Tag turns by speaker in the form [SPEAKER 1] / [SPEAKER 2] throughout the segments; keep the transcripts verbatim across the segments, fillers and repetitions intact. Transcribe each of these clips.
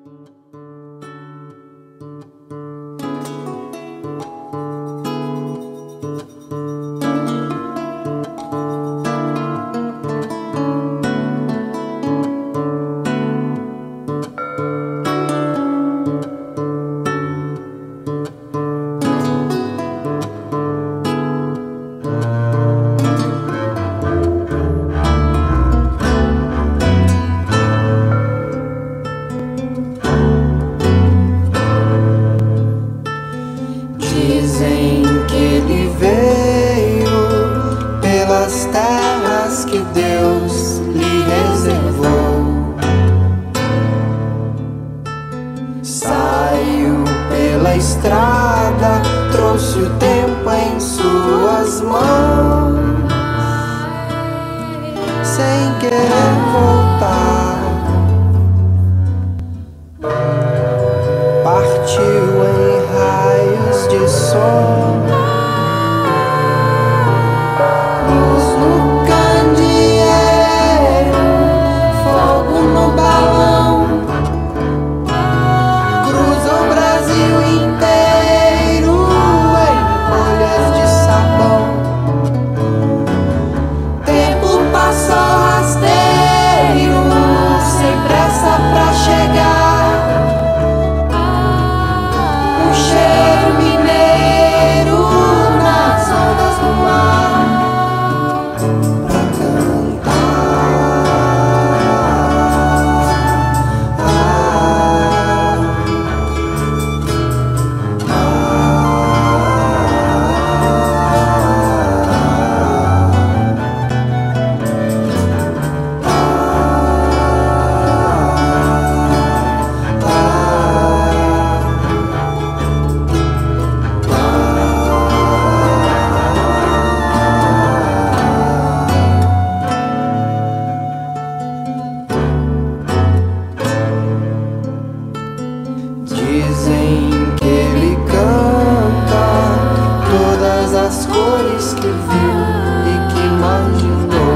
[SPEAKER 1] Dizem que ele veio pelas terras que Deus lhe reservou. Saiu pela estrada, trouxe o tempo em suas mãos, sem querer voltar. Partiu em raios de sol, luz no candeeiro, fogo no balão. Cruza o Brasil inteiro em bolhas de sabão. Tempo passou rasteiro, sem pressa pra chegar. Dizem que ele canta todas as cores que viu e que imaginou.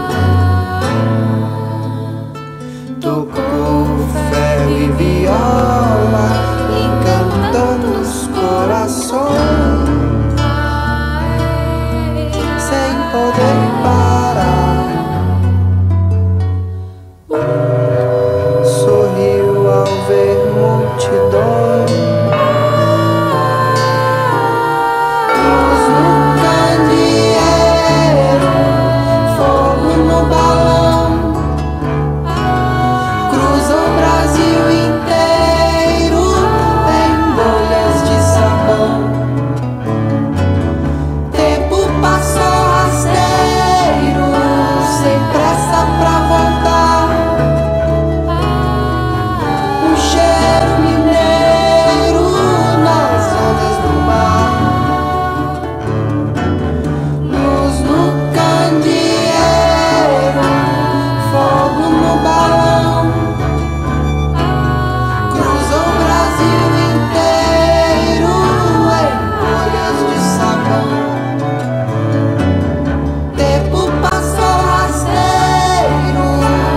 [SPEAKER 1] Tocou ferro e viola, encantando os corações, sem poder parar. Sorriu ao ver multidões, luz no candeeiro, fogo no balão. Cruza o Brasil inteiro em bolhas de sabão. Tempo passou rasteiro, sem pressa pra voltar.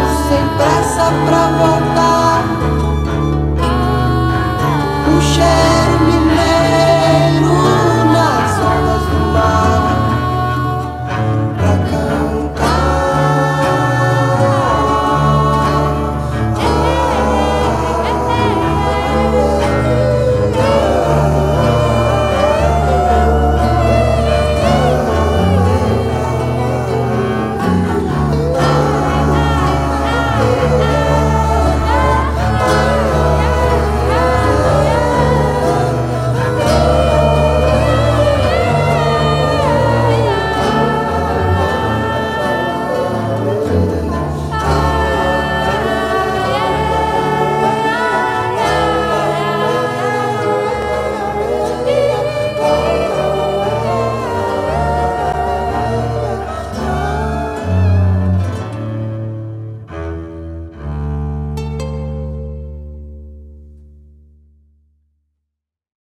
[SPEAKER 1] Pra voltar, o cheiro